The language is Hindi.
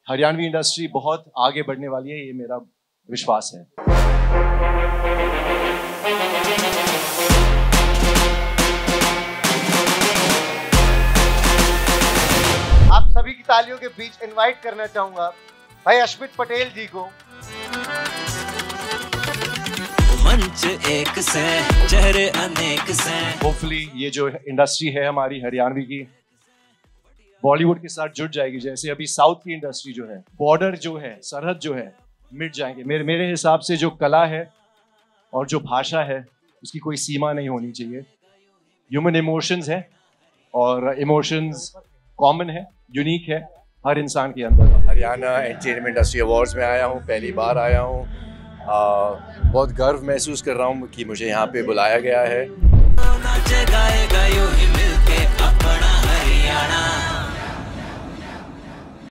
हरियाणवी इंडस्ट्री बहुत आगे बढ़ने वाली है, ये मेरा विश्वास है। आप सभी की तालियों के बीच इनवाइट करना चाहूंगा भाई अश्मित पटेल जी को। मंच एक से चेहरे अनेक से। होपफुली ये जो इंडस्ट्री है हमारी हरियाणवी की बॉलीवुड के साथ जुड़ जाएगी, जैसे अभी साउथ की इंडस्ट्री जो है, बॉर्डर जो है, सरहद जो है, मिट जाएंगे। मेरे हिसाब से जो कला है और जो भाषा है उसकी कोई सीमा नहीं होनी चाहिए। ह्यूमन इमोशंस है और इमोशंस कॉमन है, यूनिक है हर इंसान के अंदर। हरियाणा एंटरटेनमेंट इंडस्ट्री अवार्ड्स में आया हूँ, पहली बार आया हूँ। बहुत गर्व महसूस कर रहा हूँ कि मुझे यहाँ पे बुलाया गया है। नाचे गाएगा यूं ही मिलके अपना हरियाणा।